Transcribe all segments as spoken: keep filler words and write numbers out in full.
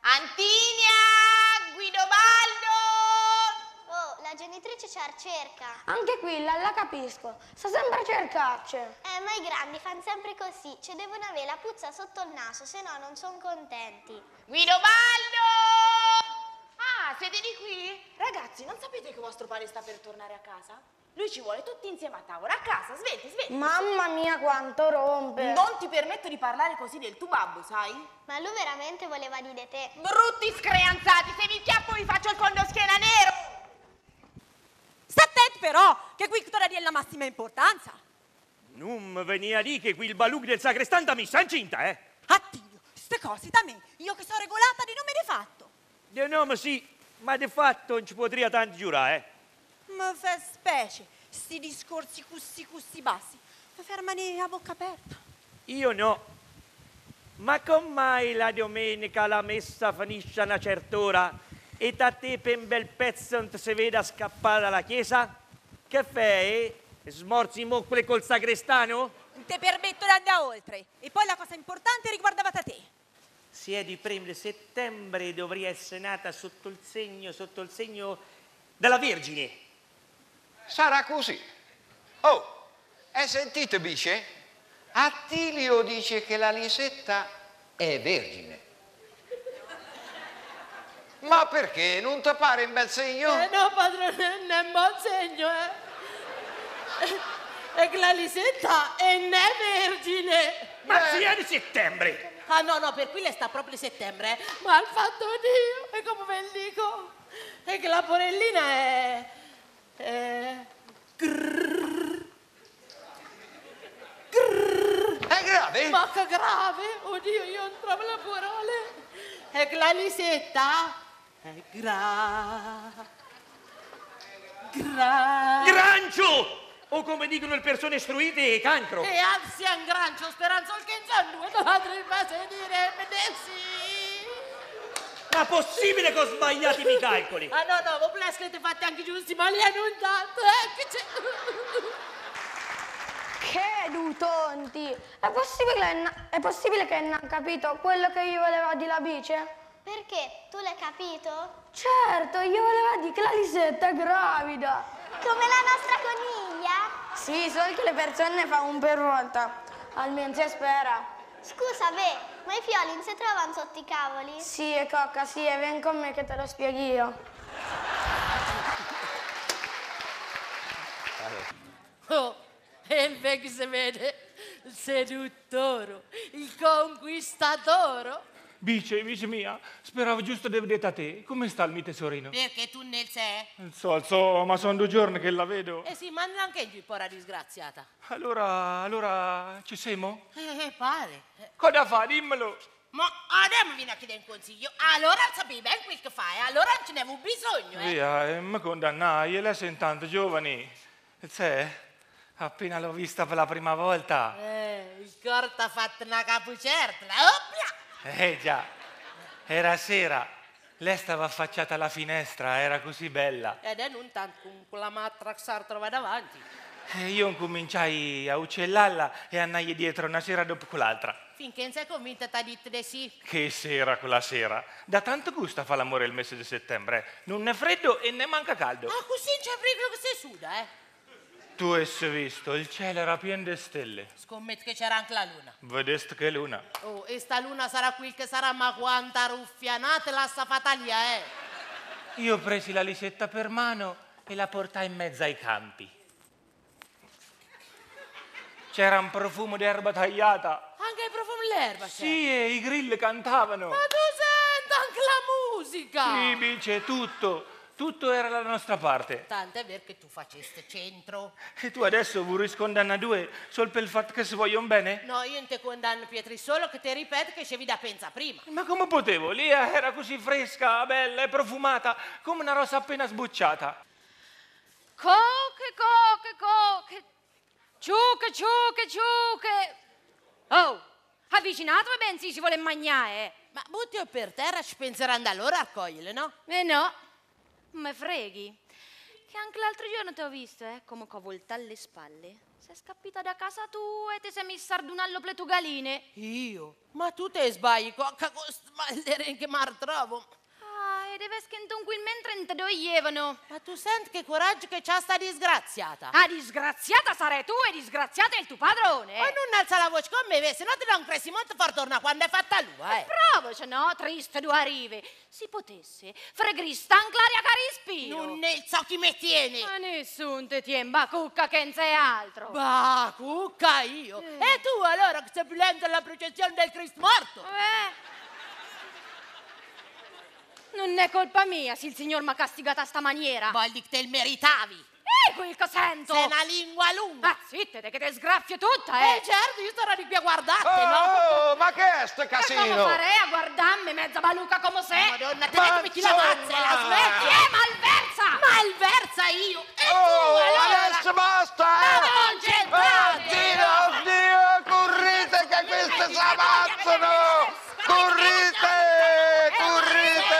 Antinia! Guidobaldo! Oh, la genitrice ci cerca. Anche qui la, la capisco, sta sempre a cercarci. Eh, ma i grandi fanno sempre così, ci devono avere la puzza sotto il naso, se no non sono contenti. Guidobaldo! Ah, siete di qui? Ragazzi, non sapete che vostro padre sta per tornare a casa? Lui ci vuole tutti insieme a tavola, a casa, svegli, svegli. Mamma mia quanto rompe. Non ti permetto di parlare così del tuo babbo, sai? Ma lui veramente voleva dire te. Brutti screanzati, se vi chiappo vi faccio il fondoschiena nero! Sta attento però, che qui tutta è la massima importanza. Non mi venia a dire che qui il baluc del sacrestante ha messa incinta, eh? Attilio, queste cose da me, io che sono regolata di non me ne fatto. Di nome sì, ma di fatto non ci potrebbe tanto giurare, eh? Ma fa specie, sti discorsi cussi cussi bassi, ma fermane a bocca aperta. Io no. Ma come mai la domenica la messa finisce a una certa ora e da te per un bel pezzo non ti si vede scappare dalla chiesa? Che fai? Smorzi i moccole col sacrestano? Non ti permetto di andare oltre. E poi la cosa importante riguardava da te. Se è di primo settembre dovrei essere nata sotto il segno, sotto il segno della Vergine. Sarà così. Oh, hai sentito, bice? Attilio dice che la Lisetta è vergine. Ma perché? Non ti pare un bel segno? Eh no, padrone, non è un buon segno, eh. E che la Lisetta è né vergine. Ma Beh. sia di settembre! Ah no, no, per qui le sta proprio settembre, eh. Ma il fatto Dio, e come ve lo dico? E che la porellina è... è... grrr, grrr. È grave? Ma che grave! Oddio, io non trovo le parole. E che la Lisetta è gra... gra... Grancio! O come dicono le persone istruite, cancro. E anzi, un grancio, speranza che in sono due, l'altro il base dire, sì. Ma possibile che ho sbagliato i miei calcoli? Ah no, no, voi l'avete fatti anche giusti, ma li hanno tanto, eh, che c'è... Che du tonti! È possibile che n- è possibile che non ha capito quello che io volevo dire la bice? Perché? Tu l'hai capito? Certo, io volevo dire che la Lisetta è gravida. Come la nostra coniglia? Sì, solo che le persone ne fa un per volta. Almeno si spera. Scusa, beh, ma i fioli non si trovano sotto i cavoli? Sì, e cocca, sì, e vieni con me che te lo spiego io. Oh, e il vecchio si vede, il seduttore, il conquistatore. Bice, bice mia, speravo giusto di vedere a te. Come sta il mio tesorino? Perché tu nel sei? So, so, ma sono due giorni che la vedo. Eh sì, ma neanche più pora disgraziata. Allora, allora, ci siamo? Eh, pare. Eh, Cosa fa? Dimmelo. Ma adesso vieni a chiedere un consiglio. Allora sappi ben quel che fai, allora non ce ne avevo bisogno, eh. Via, eh, mi condannai, lei sei tanto giovane. Sai, appena l'ho vista per la prima volta. Eh, il corto ha fatto una capucertola, oppia! Eh già, era sera. Lei stava affacciata alla finestra, era così bella. Ed è non tanto con quella matraxar trova davanti. E io incominciai a uccellarla e andai dietro una sera dopo quell'altra. Finché non sei convinta ti ha detto di sì. Che sera quella sera. Da tanto gusto a fare l'amore il mese di settembre. Non è freddo e ne manca caldo. Ah, così non c'è pericolo che si suda, eh. Tu hai visto, il cielo era pieno di stelle. Scommetto che c'era anche la luna. Vedeste che luna. Oh, e sta luna sarà quel che sarà, ma quanta ruffianata la sta fatalia, eh. Io presi la Lisetta per mano e la portai in mezzo ai campi. C'era un profumo di erba tagliata. Anche il profumo dell'erba c'è. Sì, e i grilli cantavano. Ma tu senti anche la musica. Sì, bice, tutto. Tutto era dalla nostra parte. Tanto è vero che tu faceste centro. E tu adesso vorresti condannare due solo per il fatto che si vogliono bene? No, io non ti condanno, Pietri, solo che ti ripeto che c'avevi da pensare prima. Ma come potevo? Lì era così fresca, bella e profumata, come una rosa appena sbucciata. Coche, coche, coche. Ciuche, ciuche, ciuche. Oh, avvicinatevi ben si si vuole mangiare, eh. Ma butti per terra, ci penseranno allora a cogliere, no? Eh no, me freghi. Che anche l'altro giorno ti ho visto, eh, come che ho voltato le spalle. sei scappita da casa tua e ti sei messa a ardunallo per le tue galine. Io? Ma tu te sbagli, cocca, ma che mar trovo. Ah, e deve schentunquilmente non te doglievano. Ma tu senti che coraggio che c'ha sta disgraziata. Ah, disgraziata sarai tu e disgraziata è il tuo padrone. Ma non alza la voce con me, se no ti do un crescimento far tornare quando è fatta lui, eh. Provaci, no? Triste due arrive. Si potesse, fregri stancaria carispiro. Non ne so chi mi tiene. Ma nessun te tien, ba cucca che non sei altro. Bah, cucca io. Eh. E tu allora che sei più lento alla processione del Cristo morto? Eh. Non è colpa mia se il signor m'ha castigata a sta maniera. Voglio che te il meritavi. Eh, quel che sento. Sei una lingua lunga. Ah, zittete che te sgraffio tutta, eh. Eh certo, io sarò di qui a guardarti, Oh, no? oh, ma che è sto Ma come casino? farei a guardarmi mezza baluca come sei? Madonna, te Ma ne metti la mazza e la insomma. smetti. Chi è malversa? Malversa io. E tu Oh, allora? adesso basta, Ma eh! non c'entrate. Oddio, oddio, corrite che queste si ammazzano! Corrite, corrite!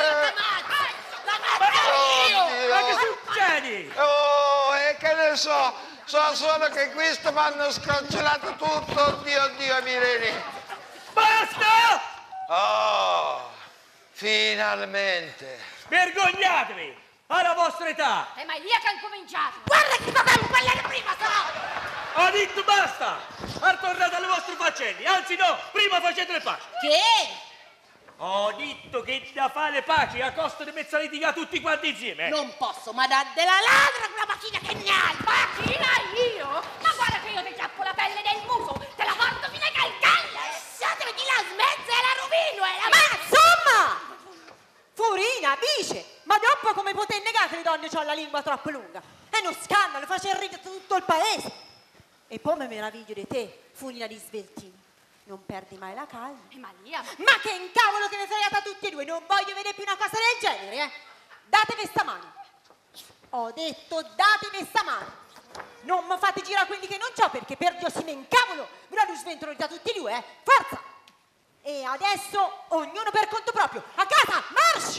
Ma che Oddio! succede? Oh, e che ne so, so solo che questi mi hanno scroccolato tutto, oddio, oddio, Mireni. Basta! Oh, finalmente. Vergognatevi! Alla vostra età! È mai lì che ha cominciato. Guarda che sapevo quella era prima, però. Ho detto basta! Tornate alle vostre faccende, anzi no, prima facete le paci. Che? Ho detto che da fare le paci a costo di mezza litigare tutti quanti insieme. Non posso, ma da della ladra quella macchina che ne hai. Macchina io? Ma guarda che io ti chiappo la pelle del muso, te la porto fino ai calcagli. Lasciatemi di la smezza e la rovino e la Ma insomma! Furina, bice! Ma dopo come potete negare che le donne hanno la lingua troppo lunga? È uno scandalo, face il ridere tutto il paese. E poi mi meraviglio di te, Furina di Sveltini. Non perdi mai la calma. E ma lì, ma... Ma che incavolo che vi fregate tutti e due! Non voglio vedere più una cosa del genere, eh! Datevi sta mano! Ho detto datevi sta mano! Non mi fate girare quelli che non c'ho perché per Dio si me incavolo! Ve la sventolo da tutti e due, eh! Forza! E adesso ognuno per conto proprio! A casa! Marci!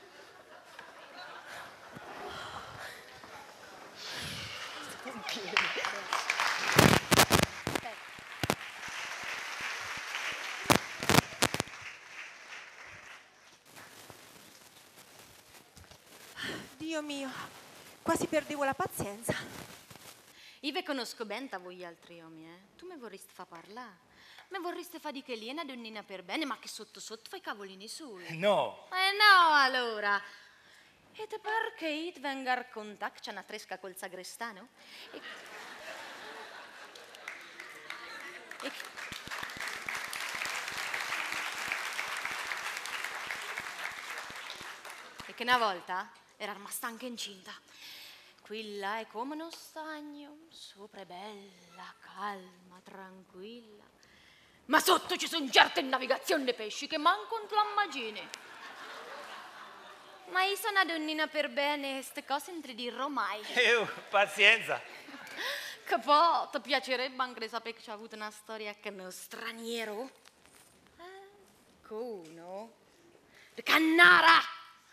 Dio mio, quasi perdevo la pazienza. Io vi conosco bene a voi altri uomini, eh. Tu mi vorresti fa parlare. Mi vorresti fa di che lì è una donnina per bene, ma che sotto sotto fai cavolini sui. No. Eh no, allora. E te pare che io ti venga a raccontare che c'è una tresca col sagrestano? E... e... e che una volta era rimasta anche incinta. Quella è come uno stagno, sopra è bella, calma, tranquilla. Ma sotto ci sono certe navigazioni dei pesci che manco non te l'immagini. Ma io sono una donnina per bene, queste cose non te le dirò mai. Eh, pazienza. Che poi ti piacerebbe anche di sapere che c'è avuto una storia con uno straniero? Eh, con uno? De Cannara!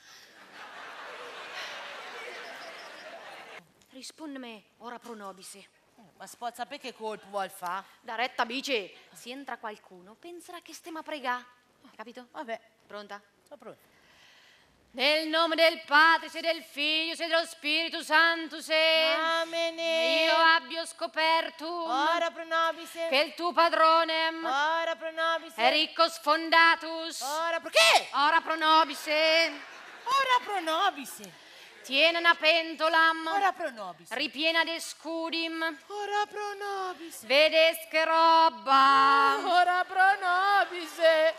Rispondimi, ora pro nobis. Ma si può sapere che colpo vuol fa? Da retta bice, se entra qualcuno, penserà che stiamo a pregare. Hai capito? Vabbè, Pronta? sono pronto. Nel nome del Padre, se del Figlio, se dello Spirito Santo, se Amene. io abbia scoperto Ora pro nobis. che il tuo padrone Ora pro nobis. è ricco sfondatus. Ora pro che? Ora pro nobis. Ora pro nobis. Tiene una pentola Ora pro nobis. ripiena di scudim. Ora pro nobis. Vedes che roba. Ora pro nobis.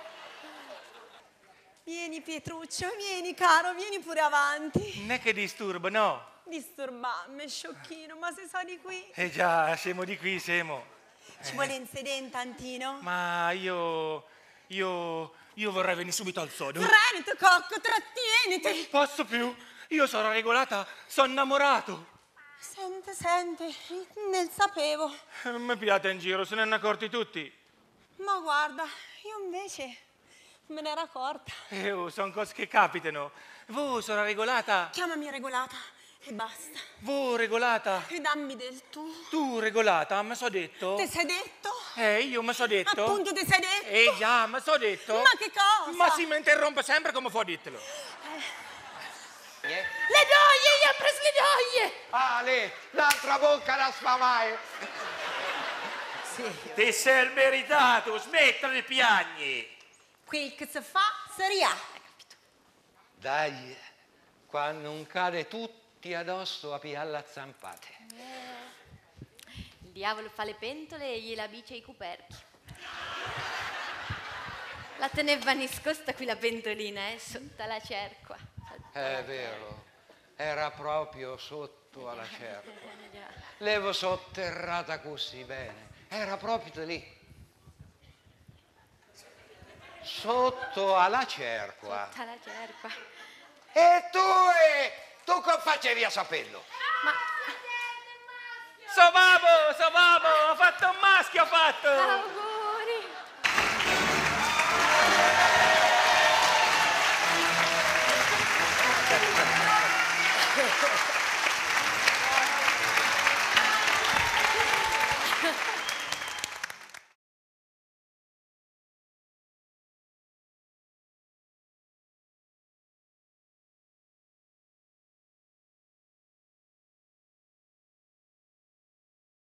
Vieni Pietruccio, vieni caro, vieni pure avanti. Non è che disturba, no. Disturbammi, sciocchino, ma se sa di qui. Eh già, siamo di qui, siamo. Ci vuole in sedere tantino? Ma io... io... io vorrei venire subito al sodo. Frenete, cocco, trattieniti. Posso più? Io sono regolata, sono innamorato. Sente, sente, ne sapevo. Non mi piate in giro, se ne hanno accorti tutti. Ma guarda, io invece me ne ero accorta. Eh, oh, sono cose che capitano. Voi sono regolata. Chiamami regolata. E basta. Voi regolata? E dammi del tu. Tu regolata, mi so detto? Te sei detto? Eh, io mi so detto? Appunto te sei detto? Eh già, mi so detto? Ma che cosa? Ma si mi interrompe sempre come fa a dirtelo. Eh? Le doglie, gli ha preso le doglie! Ah, lì, l'altra bocca la sfamai. Sì. Ti sei meritato, smettila di piagni. Quel che si fa, si ria. Dai, quando non cade tutti addosso a pialla zampate. Il diavolo fa le pentole e gliela bice i coperchi. La teneva nascosta qui la pentolina, eh, sotto la cerqua. Sotto È la vero, era proprio sotto alla cerca. cerqua, già. L'avevo sotterrata così bene, era proprio lì. Sotto alla cerca. Sotto la cerqua. E tu, eh, tu che facevi a saperlo? So babbo, so babbo, ho fatto un maschio, ho fatto. Auguri!